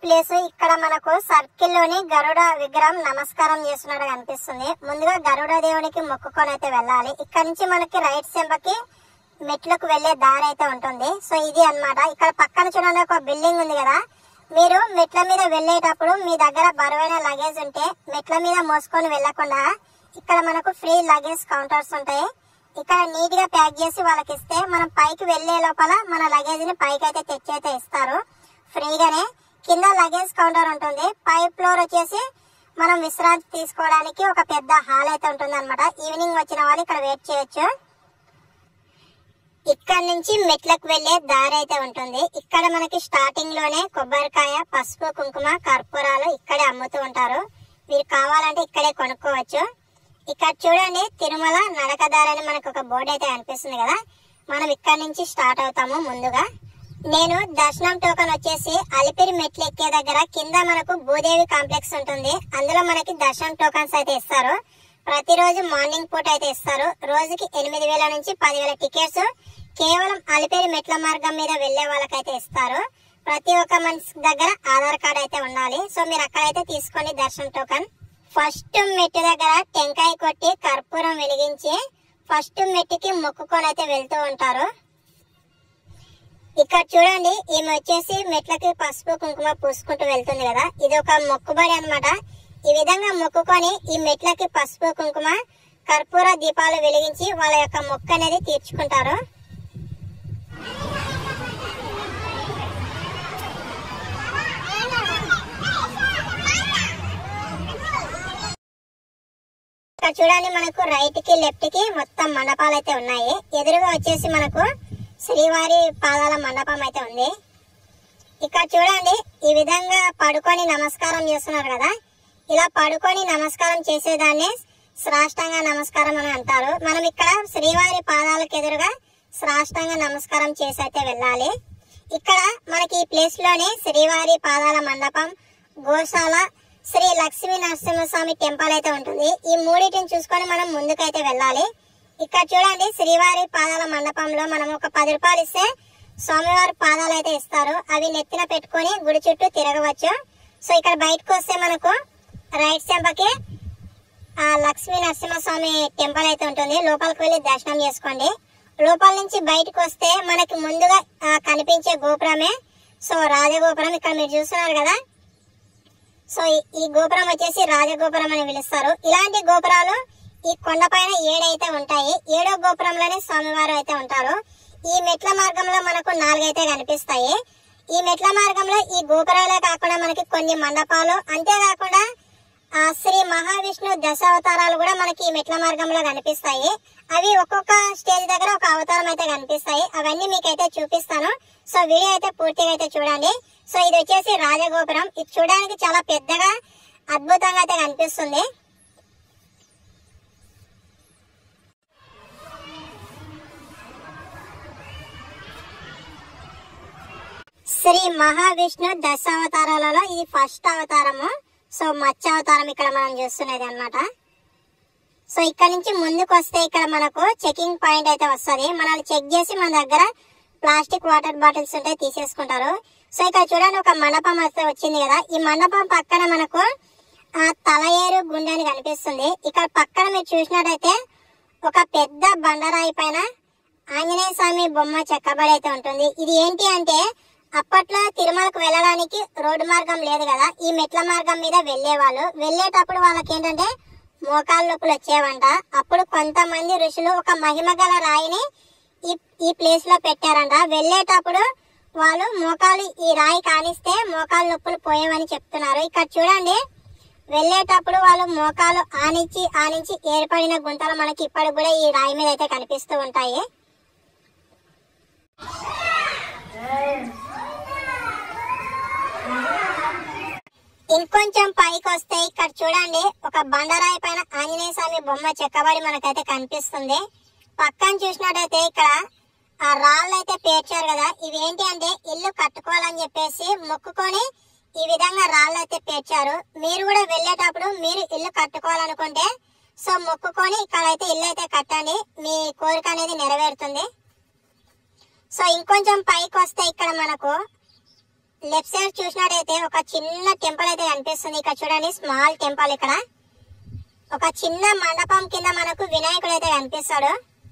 Place ఇక్కడ మనకు circle లోని గరుడ విగ్రహం నమస్కారం చేస్తున్నట్టు కనిపిస్తుంది. ముందుగా గరుడ దేవునికి మొక్కుకొని అయితే వెళ్ళాలి. ఇక్కడ నుంచి మనకి రైట్ సెంబకి మెట్లకు వెళ్లే దారి అయితే ఉంటుంది. సో ఇది అన్నమాట. ఇక్కడ పక్కన చూడండి ఒక బిల్డింగ్ ఉంది కదా, మీరు మెట్ల మీద వెళ్ళేటప్పుడు మీ దగ్గర బరువైన లగేజ్ ఉంటే మెట్ల మీద మోసుకొని వెళ్లకుండా ఇక్కడ మనకు ఫ్రీ లగేజ్ కౌంటర్స్ ఉంటాయి. ఇక్కడ నీట్ గా ప్యాక్ చేసి వాళ్ళకి ఇస్తే మనం పైకి వెళ్లే లోపల మన లగేజ్ ని పైకి అయితే తెచ్చి అయితే ఇస్తారు ఫ్రీగానే. కింద లగేజ్ కౌంటర్ ఉంటుంది. పై ఫ్లోర్ వచ్చేసి మనం విశ్రాంతి తీసుకోవడానికి ఒక పెద్ద హాల్ అయితే ఉంటుంది అనమాట. ఈవినింగ్ వచ్చిన వాళ్ళు ఇక్కడ వెయిట్ చేయొచ్చు. ఇక్కడ నుంచి మెట్లకు వెళ్లే దారి అయితే ఉంటుంది. ఇక్కడ మనకి స్టార్టింగ్ లోనే కొబ్బరికాయ, పసుపు, కుంకుమ, కర్పూరాలు ఇక్కడే అమ్ముతూ ఉంటారు. మీరు కావాలంటే ఇక్కడే కొనుక్కోవచ్చు. ఇక్కడ చూడండి తిరుమల నడకదారి అని మనకు ఒక బోర్డు అయితే కనిపిస్తుంది కదా, మనం ఇక్కడ నుంచి స్టార్ట్ అవుతాము. ముందుగా నేను దర్శనం టోకన్ వచ్చేసి అలిపిరి మెట్లు ఎక్కే దగ్గర కింద మనకు భూదేవి కాంప్లెక్స్ ఉంటుంది. అందులో మనకి దర్శనం టోకన్స్ అయితే ఇస్తారు. ప్రతిరోజు మార్నింగ్ పూట అయితే ఇస్తారు. రోజుకి 8,000 నుంచి 10,000 టికెట్స్ కేవలం అలిపిరి మెట్ల మార్గం మీద వెళ్లే వాళ్ళకైతే ఇస్తారు. ప్రతి ఒక్క మనిషి దగ్గర ఆధార్ కార్డ్ అయితే ఉండాలి. సో మీరు అక్కడైతే తీసుకోండి దర్శనం టోకన్. ఫస్ట్ మెట్టు దగ్గర టెంకాయ కొట్టి కర్పూరం వెలిగించి ఫస్ట్ మెట్టుకి మొక్కుకొని అయితే వెళ్తూ ఉంటారు. ఇక్కడ చూడండి ఈమె వచ్చేసి మెట్లకి పసుపు కుంకుమ పూసుకుంటూ వెళ్తుంది కదా, ఇది ఒక మొక్కుబడి అన్నమాట. ఈ విధంగా మొక్కుకొని ఈ మెట్లకి పసుపు కుంకుమ కర్పూర దీపాలు వెలిగించి వాళ్ళ యొక్క మొక్కు అనేది తీర్చుకుంటారు. ఇక్కడ చూడండి మనకు రైట్ కి లెఫ్ట్ కి మొత్తం మండపాలు అయితే ఉన్నాయి. ఎదురుగా వచ్చేసి మనకు శ్రీవారి పాదాల మండపం అయితే ఉంది. ఇక్కడ చూడండి ఈ విధంగా పడుకొని నమస్కారం చేస్తున్నారు కదా, ఇలా పడుకొని నమస్కారం చేసేదాన్ని శ్రాష్టాంగ నమస్కారం అని అంటారు. మనం ఇక్కడ శ్రీవారి పాదాలకు ఎదురుగా శ్రాష్టాంగ నమస్కారం చేసి అయితే వెళ్ళాలి. ఇక్కడ మనకి ఈ ప్లేస్ లోనే శ్రీవారి పాదాల మండపం, గోశాల, శ్రీ లక్ష్మీ నరసింహస్వామి టెంపుల్ అయితే ఉంటుంది. ఈ మూడింటిని చూసుకొని మనం ముందుకైతే వెళ్ళాలి. ఇక్కడ చూడండి శ్రీవారి పాదాల మండపంలో మనం ఒక 10 రూపాయలు ఇస్తే స్వామివారి పాదాలు అయితే ఇస్తారు. అవి నెత్తిన పెట్టుకొని గుడి చుట్టూ తిరగవచ్చు. సో ఇక్కడ బయటకు వస్తే మనకు రైట్ సెంబకి లక్ష్మీ నరసింహస్వామి టెంపుల్ అయితే ఉంటుంది. లోపలికి వెళ్లి దర్శనం చేసుకోండి. లోపల నుంచి బయటకు వస్తే మనకి ముందుగా కనిపించే గోపురమే సో రాజగోపురం. ఇక్కడ మీరు చూస్తున్నారు కదా, సో ఈ గోపురం వచ్చేసి రాజగోపురం అని పిలుస్తారు. ఇలాంటి గోపురాలు ఈ కొండపైన 7 అయితే ఉంటాయి. 7వ గోపురంలోనే స్వామివారు అయితే ఉంటారు. ఈ మెట్ల మార్గంలో మనకు 4 అయితే కనిపిస్తాయి. ఈ మెట్ల మార్గంలో ఈ గోపురాలే కాకుండా మనకి కొన్ని మండపాలు, అంతేకాకుండా శ్రీ మహావిష్ణు దశావతారాలు కూడా మనకి ఈ మెట్ల మార్గంలో కనిపిస్తాయి. అవి ఒక్కొక్క స్టేజ్ దగ్గర ఒక అవతారం అయితే కనిపిస్తాయి. అవన్నీ మీకైతే చూపిస్తాను. సో వీడియో అయితే పూర్తిగా అయితే చూడండి. సో ఇది వచ్చేసి రాజగోపురం. ఇది చూడడానికి చాలా పెద్దగా అద్భుతంగా అయితే కనిపిస్తుంది. శ్రీ మహావిష్ణు దశావతారాలలో ఇది ఫస్ట్ అవతారము. సో మత్స్య అవతారం ఇక్కడ మనం చూస్తున్నది అన్నమాట. సో ఇక్కడ నుంచి ముందుకు వస్తే ఇక్కడ మనకు చెకింగ్ పాయింట్ అయితే వస్తుంది. మనల్ని చెక్ చేసి మన దగ్గర ప్లాస్టిక్ వాటర్ బాటిల్స్ ఉంటే తీసేసుకుంటారు. సో ఇక్కడ చూడండి ఒక మండపం అయితే వచ్చింది కదా, ఈ మండపం పక్కన మనకు తలయేరు గుండె అని కనిపిస్తుంది. ఇక్కడ పక్కన మీరు చూసినట్టయితే ఒక పెద్ద బండరాయి పైన ఆంజనేయ స్వామి బొమ్మ చెక్కబడి అయితే ఉంటుంది. ఇది ఏంటి అంటే అప్పట్లో తిరుమలకు వెళ్ళడానికి రోడ్డు మార్గం లేదు కదా, ఈ మెట్ల మార్గం మీద వెళ్ళేటప్పుడు వాళ్ళకి ఏంటంటే మోకాళ్ళ నొప్పులు వచ్చేవంట. అప్పుడు కొంతమంది ఋషులు ఒక మహిమ గల రాయిని ఈ ప్లేస్ లో పెట్టారంట. వెళ్ళేటప్పుడు వాళ్ళు మోకాలు ఈ రాయి కానిస్తే మోకాళ్ళ నొప్పులు పోయేవని చెప్తున్నారు. ఇక్కడ చూడండి వెళ్ళేటప్పుడు వాళ్ళు మోకాలు ఆనించి ఏర్పడిన గుంతలు మనకి ఇప్పటికి కూడా ఈ రాయి మీద అయితే కనిపిస్తూ ఉంటాయి. ఇంకొంచెం పైకి వస్తే ఇక్కడ చూడండి ఒక బండరాయి పైన ఆంజనేయ స్వామి బొమ్మ చెక్కబడి మనకైతే కనిపిస్తుంది. పక్కన చూసినట్టయితే ఇక్కడ ఆ రాళ్ళు అయితే పేర్చారు కదా, ఇవి ఏంటి అంటే ఇల్లు కట్టుకోవాలని చెప్పేసి మొక్కుకొని ఈ విధంగా రాళ్ళు అయితే పేర్చారు. మీరు కూడా వెళ్ళేటప్పుడు మీరు ఇల్లు కట్టుకోవాలనుకుంటే సో మొక్కుకొని ఇక్కడైతే ఇల్లు అయితే కట్టండి, మీ కోరిక అనేది నెరవేరుతుంది. సో ఇంకొంచెం పైకి వస్తే ఇక్కడ మనకు లెఫ్ట్ సైడ్ చూసినట్టయితే ఒక చిన్న టెంపుల్ అయితే కనిపిస్తుంది. ఇక్కడ చూడండి, స్మాల్ టెంపుల్. ఇక్కడ ఒక చిన్న మండపం కింద మనకు వినాయకుడు అయితే కనిపిస్తాడు.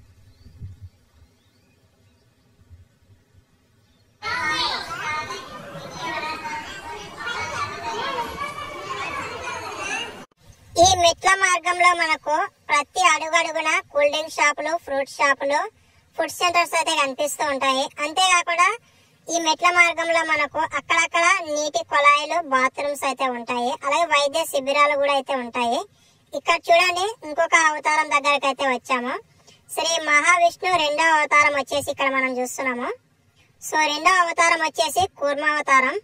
ఈ మెట్ల మార్గంలో మనకు ప్రతి అడుగడుగున కూల్ డ్రింక్ షాపులు, ఫ్రూట్ షాపులు, ఫుడ్ సెంటర్స్ అయితే కనిపిస్తూ ఉంటాయి. అంతేకాకుండా ఈ మెట్ల మార్గంలో మనకు అక్కడక్కడ నీటి కొళాయిలు, బాత్రూమ్స్ అయితే ఉంటాయి. అలాగే వైద్య శిబిరాలు కూడా అయితే ఉంటాయి. ఇక్కడ చూడండి, ఇంకొక అవతారం దగ్గరకు అయితే వచ్చాము. శ్రీ మహావిష్ణు రెండవ అవతారం వచ్చేసి ఇక్కడ మనం చూస్తున్నాము. సో రెండవ అవతారం వచ్చేసి కూర్మావతారం.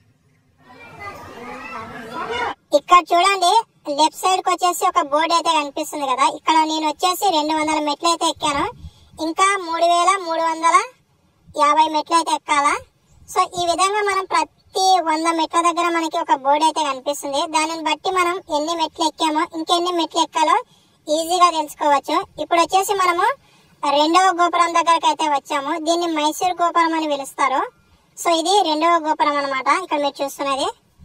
ఇక్కడ చూడండి, లెఫ్ట్ సైడ్ కి వచ్చేసి ఒక బోర్డు అయితే కనిపిస్తుంది కదా. ఇక్కడ నేను వచ్చేసి 200 మెట్లు అయితే ఎక్కాను. ఇంకా 3350 మెట్లు అయితే ఎక్కాలా. సో ఈ విధంగా మనం ప్రతి 100 మెట్ల దగ్గర మనకి ఒక బోర్డు అయితే కనిపిస్తుంది. దానిని బట్టి మనం ఎన్ని మెట్లు ఎక్కామో, ఇంకెన్ని మెట్లు ఎక్కాలో ఈజీగా తెలుసుకోవచ్చు. ఇప్పుడు వచ్చేసి మనము రెండవ గోపురం దగ్గరకు అయితే వచ్చాము. దీన్ని మైసూర్ గోపురం అని పిలుస్తారు. సో ఇది రెండవ గోపురం అన్నమాట. ఇక్కడ మీరు చూస్తున్నది.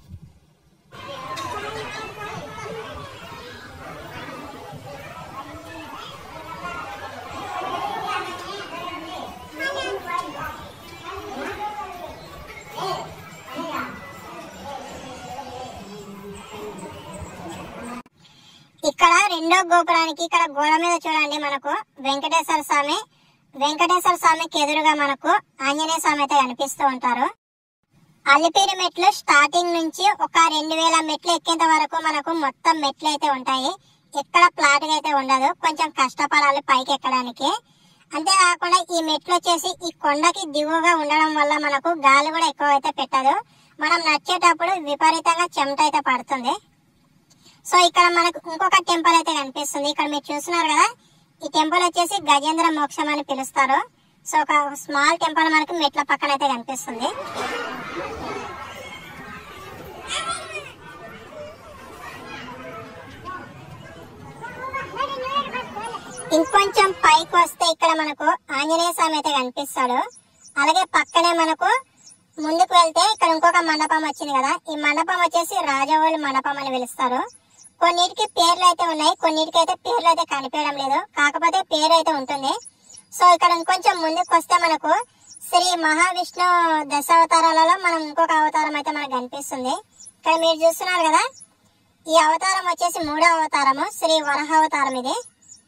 ఇక్కడ రెండో గోపురానికి ఇక్కడ గోడ మీద చూడండి, మనకు వెంకటేశ్వర స్వామికి ఎదురుగా మనకు ఆంజనేయ స్వామి అయితే కనిపిస్తూ ఉంటారు. అలిపిరి మెట్లు స్టార్టింగ్ నుంచి ఒక 2000 మెట్లు ఎక్కేంత వరకు మనకు మొత్తం మెట్లు అయితే ఉంటాయి. ఎక్కడ ఫ్లాట్ గా అయితే ఉండదు, కొంచెం కష్టపడాలి పైకి ఎక్కడానికి. అంతేకాకుండా ఈ మెట్లు వచ్చేసి ఈ కొండకి దిగువగా ఉండడం వల్ల మనకు గాలి కూడా ఎక్కువ అయితే పెట్టదు. మనం నడిచేటప్పుడు విపరీతంగా చెమట అయితే పడుతుంది. సో ఇక్కడ మనకు ఇంకొక టెంపుల్ అయితే కనిపిస్తుంది. ఇక్కడ మీరు చూస్తున్నారు కదా, ఈ టెంపుల్ వచ్చేసి గజేంద్ర మోక్షం అని పిలుస్తారు. సో ఒక స్మాల్ టెంపుల్ మనకు మెట్ల పక్కన అయితే కనిపిస్తుంది. ఇంకొంచెం పైకి వస్తే ఇక్కడ మనకు ఆంజనేయ స్వామి అయితే కనిపిస్తాడు. అలాగే పక్కనే మనకు ముందుకు వెళ్తే ఇక్కడ ఇంకొక మండపం వచ్చింది కదా. ఈ మండపం వచ్చేసి రాజవోలు మండపం అని పిలుస్తారు. కొన్నిటికి పేర్లు అయితే ఉన్నాయి, కొన్నిటికి అయితే పేర్లు అయితే కనిపించడం లేదు, కాకపోతే పేరు అయితే ఉంటుంది. సో ఇక్కడ ఇంకొంచెం ముందుకు వస్తే మనకు శ్రీ మహావిష్ణు దశావతారాలలో మనం ఇంకొక అవతారం అయితే మనకు కనిపిస్తుంది. ఇక్కడ మీరు చూస్తున్నారు కదా, ఈ అవతారం వచ్చేసి 3వ అవతారము, శ్రీ వరాహ అవతారం. ఇది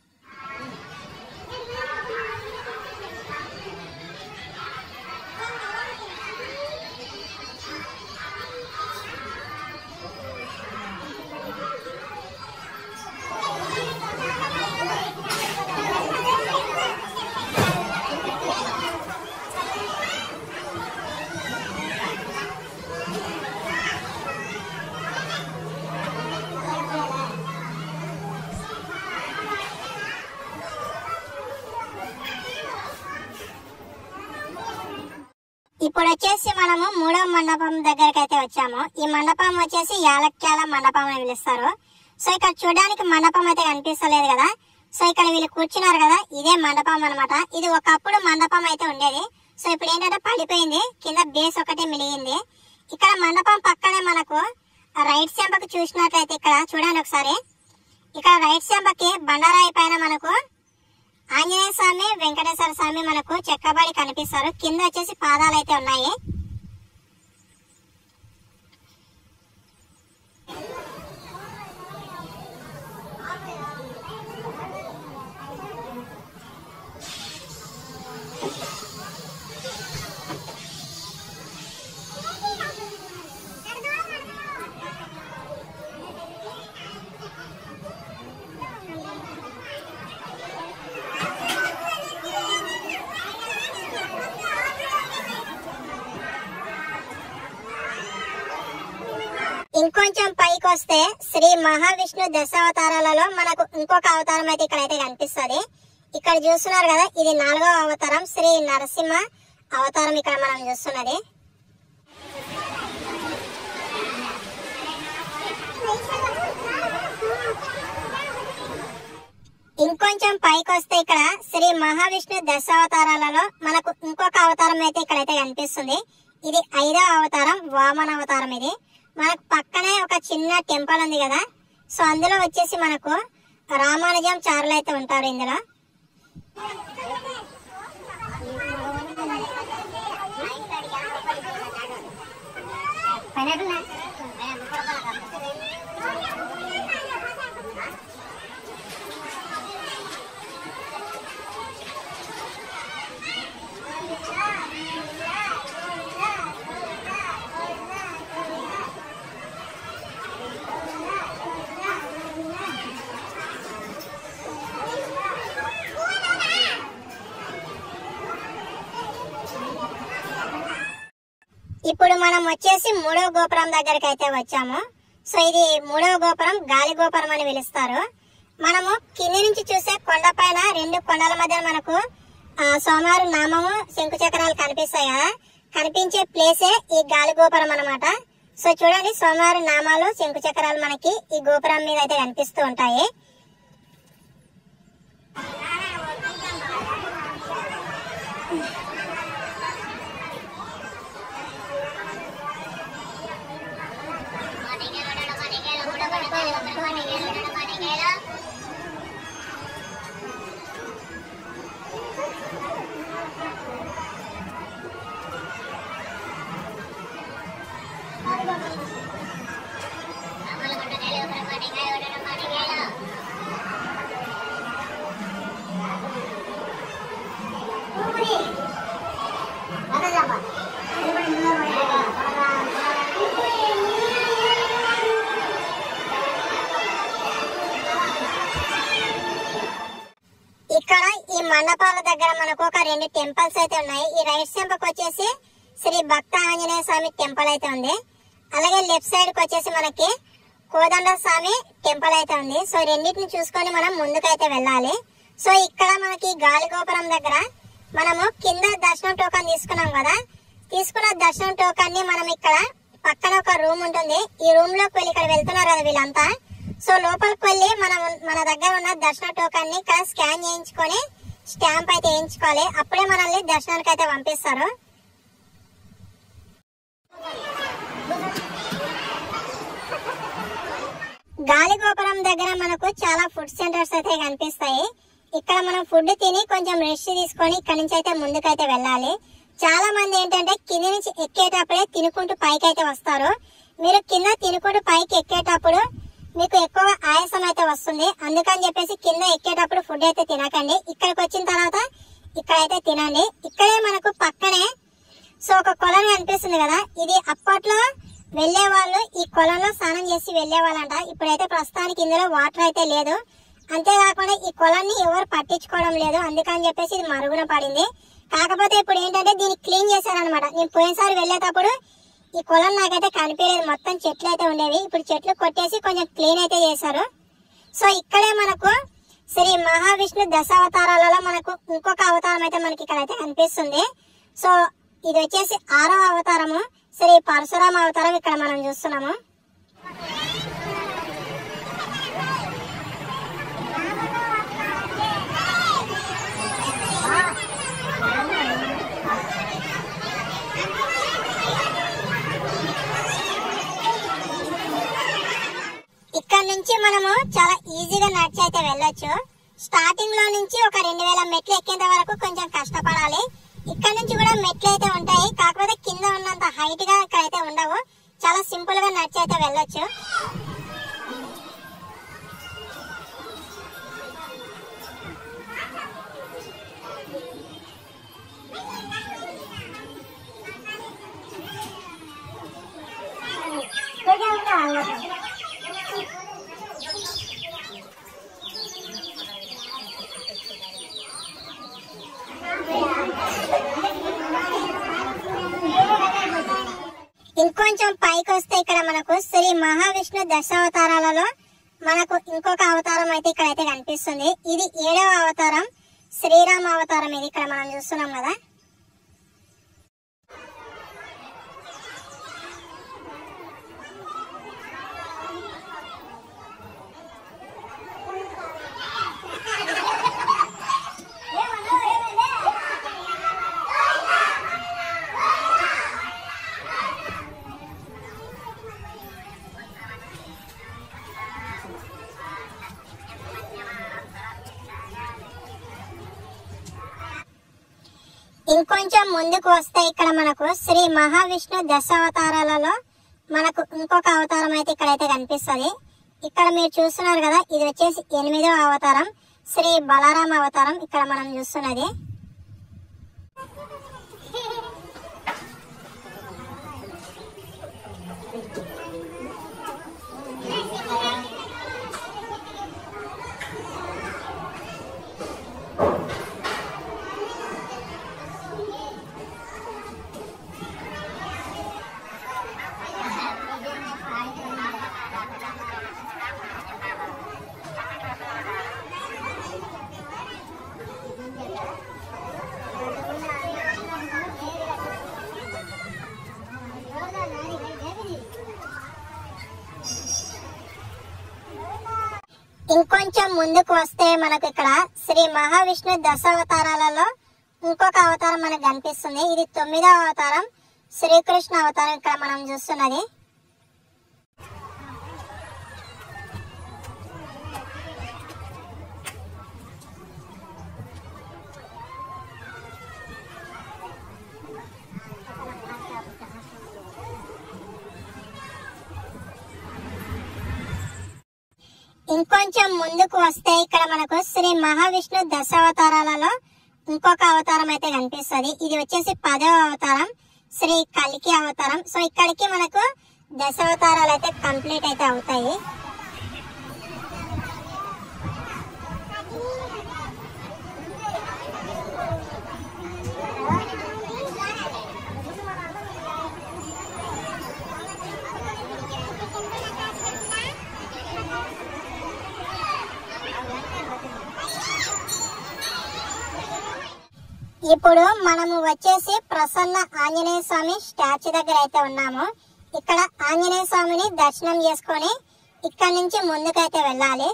ఇప్పుడు వచ్చేసి మనము 3వ మండపం దగ్గరికి అయితే వచ్చాము. ఈ మండపం వచ్చేసి యాలక్యాల మండపం అని పిలుస్తారు. సో ఇక్కడ చూడడానికి మండపం అయితే కనిపిస్తలేదు కదా. సో ఇక్కడ వీళ్ళు కూర్చున్నారు కదా, ఇదే మండపం అన్నమాట. ఇది ఒకప్పుడు మండపం అయితే ఉండేది. సో ఇప్పుడు ఏంటంటే పడిపోయింది, కింద బేస్ ఒకటి మిలిగింది. ఇక్కడ మండపం పక్కనే మనకు రైట్ చెంపకు చూసినట్లయితే ఇక్కడ చూడండి ఒకసారి, ఇక్కడ రైట్ చెంపకి బండరాయి పైన మనకు ఆంజనేయ స్వామి, వెంకటేశ్వర స్వామి మనకు చెక్కబడి కనిపిస్తారు. కింద వచ్చేసి పాదాలు అయితే ఉన్నాయి. ఇంకొంచెం పైకి వస్తే శ్రీ మహావిష్ణు దశావతారాలలో మనకు ఇంకొక అవతారం అయితే ఇక్కడైతే కనిపిస్తుంది. ఇక్కడ చూస్తున్నారు కదా, ఇది 4వ అవతారం, శ్రీ నరసింహ అవతారం ఇక్కడ మనం చూస్తున్నది. ఇంకొంచెం పైకి వస్తే ఇక్కడ శ్రీ మహావిష్ణు దశావతారాలలో మనకు ఇంకొక అవతారం అయితే ఇక్కడైతే కనిపిస్తుంది. ఇది 5వ అవతారం, వామన అవతారం. ఇది మనకు పక్కనే ఒక చిన్న టెంపుల్ ఉంది కదా, సో అందులో వచ్చేసి మనకు రామానుజం చారులు అయితే ఉంటారు ఇందులో. ఇప్పుడు మనం వచ్చేసి 3వ గోపురం దగ్గరికి అయితే వచ్చాము. సో ఇది 3వ గోపురం, గాలి గోపురం అని పిలుస్తారు. మనము కింది నుంచి చూసే కొండపైన 2 కొండల మధ్య మనకు స్వామివారి నామము, శంకు చక్రాలు కనిపిస్తాయి కదా, కనిపించే ప్లేసే ఈ గాలి గోపురం అన్నమాట. సో చూడండి, స్వామివారి నామాలు, శంకు చక్రాలు మనకి ఈ గోపురం మీద అయితే కనిపిస్తూ ఉంటాయి. ఇక్కడ ఈ మండపాల దగ్గర మనకు ఒక 2 టెంపుల్స్ అయితే ఉన్నాయి. ఈ రైట్ టెంపుల్ వచ్చేసి శ్రీ భక్త ఆంజనేయ స్వామి టెంపుల్ అయితే ఉంది. అలాగే లెఫ్ట్ సైడ్ కి వచ్చేసి మనకి కోదండ స్వామి టెంపుల్ అయితే ఉంది. సో రెండింటిని చూసుకొని మనం ముందుకైతే వెళ్ళాలి. సో ఇక్కడ మనకి గాలి గోపురం దగ్గర మనము కింద దర్శనం టోకన్ తీసుకున్నాం కదా, తీసుకున్న దర్శనం టోకన్ ని మనం ఇక్కడ పక్కన ఒక రూమ్ ఉంటుంది, ఈ రూమ్ లోకి వెళ్ళి ఇక్కడ వెళ్తున్నారు కదా వీళ్ళంతా. సో లోపలికి వెళ్ళి మన దగ్గర ఉన్న దర్శన టోకన్ ని ఇక్కడ స్కాన్ చేయించుకొని స్టాంప్ అయితే వేయించుకోవాలి. అప్పుడే మనల్ని దర్శనానికి అయితే పంపిస్తారు. గాలి గోపురం దగ్గర మనకు చాలా ఫుడ్ సెంటర్స్ అయితే కనిపిస్తాయి. ఇక్కడ మనం ఫుడ్ తిని కొంచెం రెస్ట్ తీసుకొని ఇక్కడ నుంచి అయితే ముందుకైతే వెళ్ళాలి. చాలా మంది ఏంటంటే కింద నుంచి ఎక్కేటప్పుడే తినుకుంటూ పైకి అయితే వస్తారు. మీరు కింద తినుకుంటూ పైకి ఎక్కేటప్పుడు మీకు ఎక్కువ ఆయాసం అయితే వస్తుంది. అందుకని చెప్పేసి కింద ఎక్కేటప్పుడు ఫుడ్ అయితే తినకండి. ఇక్కడికి వచ్చిన తర్వాత ఇక్కడైతే తినండి. ఇక్కడే మనకు పక్కనే సో ఒక కొలను కనిపిస్తుంది కదా, ఇది అప్పట్లో వెళ్లే వాళ్ళు ఈ కొలంలో స్నానం చేసి వెళ్లే వాళ్ళంట. ఇప్పుడైతే ప్రస్తుతానికి ఇందులో వాటర్ అయితే లేదు. అంతేకాకుండా ఈ కొలాన్ని ఎవరు పట్టించుకోవడం లేదు, అందుకని చెప్పేసి ఇది మరుగున పడింది. కాకపోతే ఇప్పుడు ఏంటంటే దీన్ని క్లీన్ చేశారనమాట. నేను పోయినసారి వెళ్ళేటప్పుడు ఈ కొలం నాకైతే కనిపించలేదు, మొత్తం చెట్లు అయితే ఉండేవి. ఇప్పుడు చెట్లు కొట్టేసి కొంచెం క్లీన్ అయితే చేశారు. సో ఇక్కడే మనకు శ్రీ మహావిష్ణు దశావతారాలలో మనకు ఇంకొక అవతారం అయితే మనకి ఇక్కడ అయితే కనిపిస్తుంది. సో ఇది వచ్చేసి 6వ అవతారము, శ్రీ పరశురామ అవతారం ఇక్కడ మనం చూస్తున్నాము. ఇక్కడ నుంచి మనము చాలా ఈజీగా నడిచి అయితే వెళ్ళొచ్చు. స్టార్టింగ్ లో నుంచి ఒక 2000 మెట్లు ఎక్కేంత వరకు కొంచెం కష్టపడాలి. ఇక్కడ నుంచి కూడా మెట్లు అయితే ఉంటాయి, కాకపోతే కింద ఉన్నంత హైట్ గా ఇక్కడ అయితే ఉండవు. చాలా సింపుల్ గా నడిచి అయితే వెళ్ళొచ్చు. ఇంకొంచెం పైకి వస్తే ఇక్కడ మనకు శ్రీ మహావిష్ణు దశావతారాలలో మనకు ఇంకొక అవతారం అయితే ఇక్కడ అయితే కనిపిస్తుంది. ఇది 7వ అవతారం, శ్రీరామ అవతారం. ఇది ఇక్కడ మనం చూస్తున్నాం కదా. ఇంకొంచెం ముందుకు వస్తే ఇక్కడ మనకు శ్రీ మహావిష్ణు దశావతారాలలో మనకు ఇంకొక అవతారం అయితే ఇక్కడైతే కనిపిస్తుంది. ఇక్కడ మీరు చూస్తున్నారు కదా, ఇది వచ్చేసి 8వ అవతారం శ్రీ బలరామ అవతారం ఇక్కడ మనం చూస్తున్నది. ఇంకొంచెం ముందుకు వస్తే మనకు ఇక్కడ శ్రీ మహావిష్ణు దశావతారాలలో ఇంకొక అవతారం మనకు కనిపిస్తుంది. ఇది 9వ అవతారం శ్రీకృష్ణ అవతారం ఇక్కడ మనం చూస్తున్నది. ఇంకొంచెం ముందుకు వస్తే ఇక్కడ మనకు శ్రీ మహావిష్ణు దశావతారాలలో ఇంకొక అవతారం అయితే కనిపిస్తుంది. ఇది వచ్చేసి 10వ అవతారం శ్రీ కల్కి అవతారం. సో ఇక్కడికి మనకు దశావతారాలు అయితే కంప్లీట్ అయితే అవుతాయి. ఇప్పుడు మనము వచ్చేసి ప్రసన్న ఆంజనేయ స్వామి స్టాచ్యూ దగ్గర అయితే ఉన్నాము. ఇక్కడ ఆంజనేయ స్వామిని దర్శనం చేసుకొని ఇక్కడ నుంచి ముందుకైతే వెళ్ళాలి.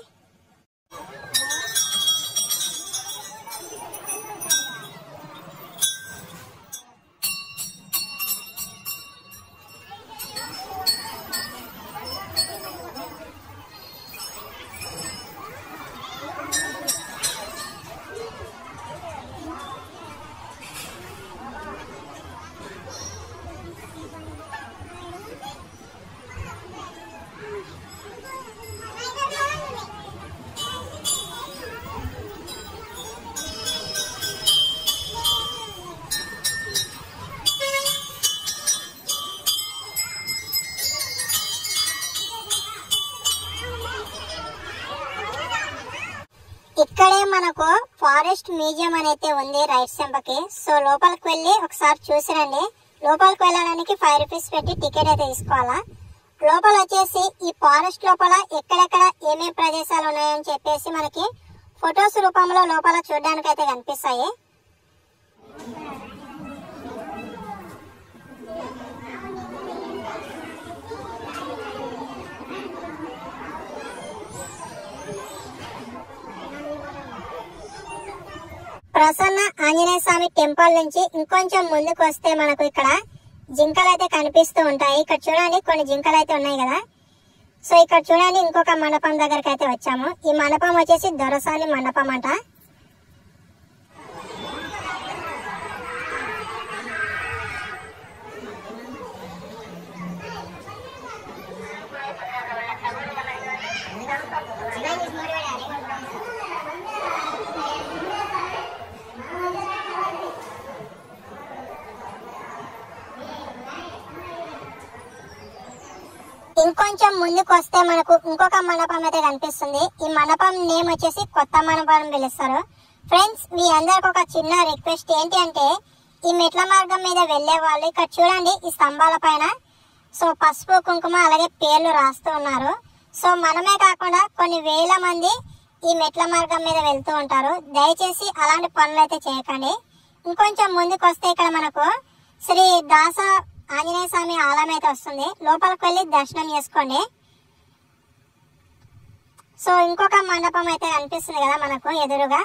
ఇక్కడే మనకు ఫారెస్ట్ మ్యూజియం అనేది ఉంది రైట్ సెంపకి. సో లోపలికి వెళ్ళి ఒకసారి చూసిరండి. లోపలికి వెళ్ళడానికి 5 రూపీస్ పెట్టి టికెట్ అయితే తీసుకోవాలా. లోపల వచ్చేసి ఈ ఫారెస్ట్ లోపల ఎక్కడెక్కడ ఏమేమి ప్రదేశాలు ఉన్నాయని చెప్పేసి మనకి ఫొటోస్ రూపంలో లోపల చూడడానికి అయితే కనిపిస్తాయి. ప్రసన్న ఆంజనేయ స్వామి టెంపుల్ నుంచి ఇంకొంచెం ముందుకు వస్తే మనకు ఇక్కడ జింకలు అయితే కనిపిస్తూ ఉంటాయి. ఇక్కడ చూడండి కొన్ని జింకలు అయితే ఉన్నాయి కదా. సో ఇక్కడ చూడండి ఇంకొక మండపం దగ్గరకు అయితే వచ్చాము. ఈ మండపం వచ్చేసి దొరసాని మండపం అంట. ఇంకొంచెం ముందుకు వస్తే మనకు ఇంకొక మండపం అయితే కనిపిస్తుంది. ఈ మండపం నేమ్ వచ్చేసి కొత్త మండపం పిలుస్తారు. ఫ్రెండ్స్, మీ అందరికి ఒక చిన్న రిక్వెస్ట్ ఏంటి అంటే ఈ మెట్ల మార్గం మీద వెళ్లే వాళ్ళు ఇక్కడ చూడండి ఈ స్తంభాల పైన సో పసుపు కుంకుమ అలాగే పేర్లు రాస్తూ ఉన్నారు. సో మనమే కాకుండా కొన్ని వేల మంది ఈ మెట్ల మార్గం మీద వెళ్తూ ఉంటారు. దయచేసి అలాంటి పనులు అయితే చేయకండి. ఇంకొంచెం ముందుకు వస్తే ఇక్కడ మనకు శ్రీ దాస ఆంజనేయ స్వామి ఆలయం అయితే వస్తుంది. లోపలికి వెళ్ళి దర్శనం చేసుకోండి. సో ఇంకొక మండపం అయితే కనిపిస్తుంది కదా మనకు ఎదురుగా.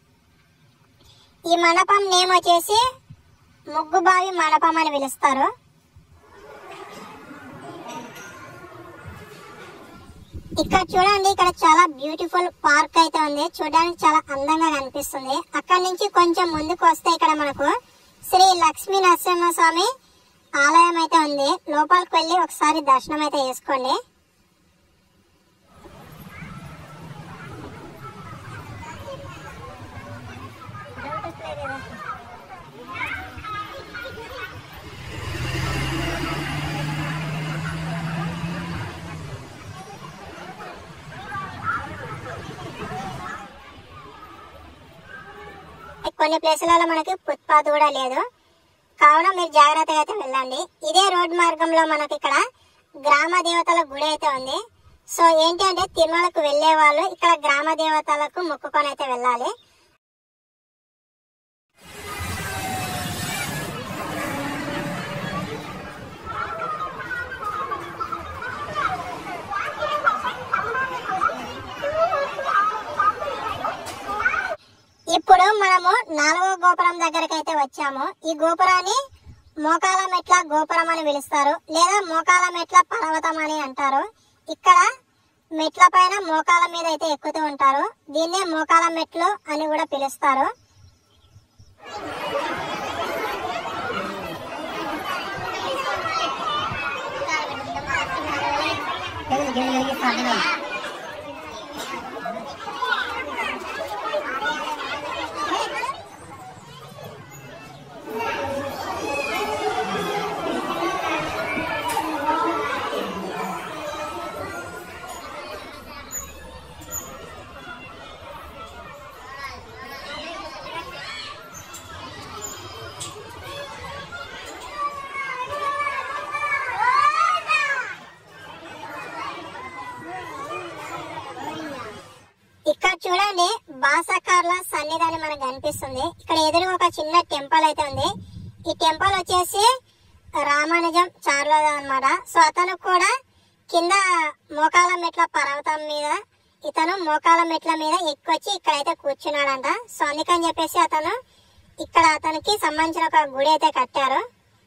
ఈ మండపం నేమ్ వచ్చేసి ముగ్గుబావి మండపం అని పిలుస్తారు. ఇక్కడ చూడండి ఇక్కడ చాలా బ్యూటిఫుల్ పార్క్ అయితే ఉంది. చూడడానికి చాలా అందంగా కనిపిస్తుంది. అక్కడ నుంచి కొంచెం ముందుకు వస్తే ఇక్కడ మనకు శ్రీ లక్ష్మీ నరసింహస్వామి ఆలయం అయితే ఉంది. లోపలికి వెళ్ళి ఒకసారి దర్శనం అయితే చేసుకోండి. కొన్ని ప్లేసులలో మనకి ఫుట్పాత్ కూడా లేదు, కావున మీరు జాగ్రత్తగా అయితే వెళ్ళండి. ఇదే రోడ్ మార్గంలో మనకి ఇక్కడ గ్రామ దేవతల గుడి అయితే ఉంది. సో ఏంటి అంటే తిరుమలకు వెళ్లే వాళ్ళు ఇక్కడ గ్రామ దేవతలకు మొక్కుకొని అయితే వెళ్ళాలి. ఇప్పుడు మనము 4వ గోపురం దగ్గరికి అయితే వచ్చాము. ఈ గోపురాన్ని మోకాల మెట్ల గోపురం అని పిలుస్తారు, లేదా మోకాల మెట్ల పర్వతం అని అంటారు. ఇక్కడ మెట్ల పైన మోకాల మీద అయితే ఎక్కుతూ ఉంటారు. దీన్నే మోకాల మెట్లు అని కూడా పిలుస్తారు. ఇక్కడ చూడండి భాషాకారుల సన్నిధానం మనకు కనిపిస్తుంది. ఇక్కడ ఎదురుగా ఒక చిన్న టెంపుల్ అయితే ఉంది. ఈ టెంపుల్ వచ్చేసి రామానుజం చార్లద అన్నమాట. సో అతను కూడా కింద మోకాల మెట్ల పర్వతం మీద ఇతను మోకాల మెట్ల మీద ఎక్కొచ్చి ఇక్కడైతే కూర్చున్నాడంట. సో అందుకని చెప్పేసి అతను ఇక్కడ అతనికి సంబంధించిన ఒక గుడి అయితే కట్టారు.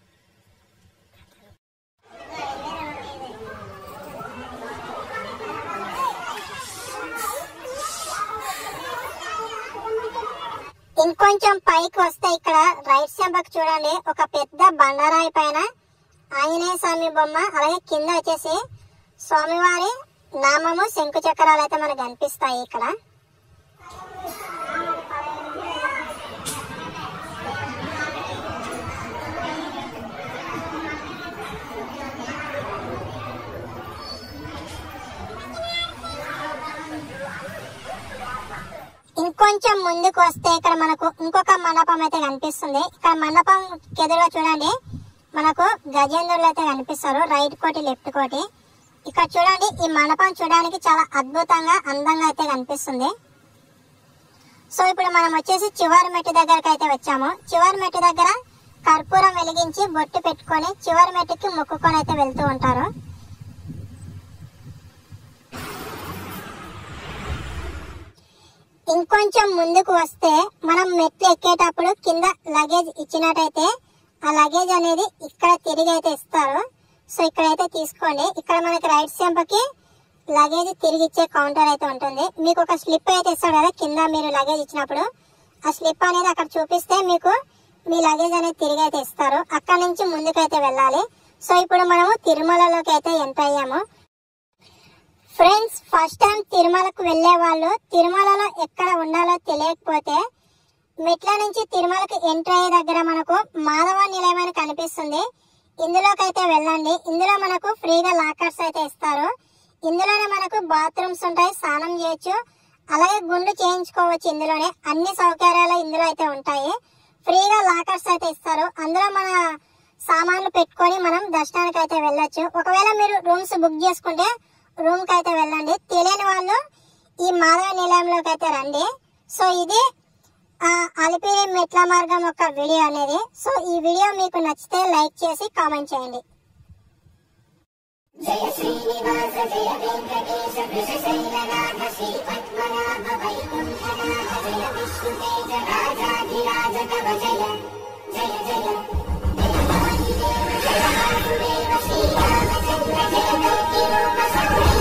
ఇంకొంచెం పైకి వస్తే ఇక్కడ రైట్ సైడ్ చూడండి ఒక పెద్ద బండరాయి పైన ఆంజనేయ స్వామి బొమ్మ, అలాగే కింద వచ్చేసి స్వామివారి నామము శంకు చక్రాలు అయితే మనకు కనిపిస్తాయి ఇక్కడ. ఇంకొంచెం ముందుకు వస్తే ఇక్కడ మనకు ఇంకొక మండపం అయితే కనిపిస్తుంది. ఇక్కడ మండపం ఎదురుగా చూడండి మనకు గజేంద్రులు అయితే కనిపిస్తారు, రైట్ కోటి లెఫ్ట్ కోటి. ఇక్కడ చూడండి ఈ మండపం చూడడానికి చాలా అద్భుతంగా అందంగా అయితే కనిపిస్తుంది. సో ఇప్పుడు మనం వచ్చేసి చివరి మెట్టు దగ్గరకు అయితే వచ్చాము. చివరి మెట్టు దగ్గర కర్పూరం వెలిగించి బొట్టు పెట్టుకొని చివరి మెట్టుకి మొక్కుకొని అయితే వెళ్తూ ఉంటారు. ఇంకొంచెం ముందుకు వస్తే మనం మెట్లు ఎక్కేటప్పుడు కింద లగేజ్ ఇచ్చినట్టయితే ఆ లగేజ్ అనేది ఇక్కడ తిరిగి అయితే ఇస్తారు. సో ఇక్కడైతే తీసుకోండి. ఇక్కడ మనకి రైట్ సైడ్కి లగేజ్ తిరిగి ఇచ్చే కౌంటర్ అయితే ఉంటుంది. మీకు ఒక స్లిప్ అయితే ఇస్తాడు కదా కింద మీరు లగేజ్ ఇచ్చినప్పుడు, ఆ స్లిప్ అనేది అక్కడ చూపిస్తే మీకు మీ లగేజ్ అనేది తిరిగి అయితే ఇస్తారు. అక్కడ నుంచి ముందుకైతే వెళ్ళాలి. సో ఇప్పుడు మనము తిరుమలలోకి అయితే ఎంటర్ అయ్యాము. ఫ్రెండ్స్, ఫస్ట్ టైం తిరుమలకు వెళ్లే వాళ్ళు తిరుమలలో ఎక్కడ ఉండాలో తెలియకపోతే మెట్ల నుంచి తిరుమలకు ఎంటర్ అయ్యే దగ్గర మనకు మాధవ నిలయం అని కనిపిస్తుంది. ఇందులోకైతే వెళ్ళండి. ఇందులో మనకు ఫ్రీగా లాకర్స్ అయితే ఇస్తారు. ఇందులోనే మనకు బాత్రూమ్స్ ఉంటాయి, స్నానం చేయొచ్చు, అలాగే గుండు చేయించుకోవచ్చు. ఇందులోనే అన్ని సౌకర్యాలు ఇందులో అయితే ఉంటాయి. ఫ్రీగా లాకర్స్ అయితే ఇస్తారు. అందులో మన సామాన్లు పెట్టుకొని మనం దర్శనానికి అయితే వెళ్ళొచ్చు. ఒకవేళ మీరు రూమ్స్ బుక్ చేసుకుంటే రూమ్ కి అయితే వెళ్ళండి. తెలియని వాళ్ళు ఈ మాధవ నిలయంలోకి అయితే రండి. సో ఇది అలిపిరి మెట్ల మార్గం యొక్క వీడియో అనేది. సో ఈ వీడియో మీకు నచ్చితే లైక్ చేసి కామెంట్ చేయండి. జయ శ్రీనివాస జయ వెంకటేశ వృషశైలనాథ శ్రీ పద్మనాభ వైకుంఠనాథ జయ విష్ణుతేజ రాజాధిరాజ కవ జయ జయ జయ జయ వాసుదేవ జయ వాసుదేవ శ్రీరామచంద్ర జయ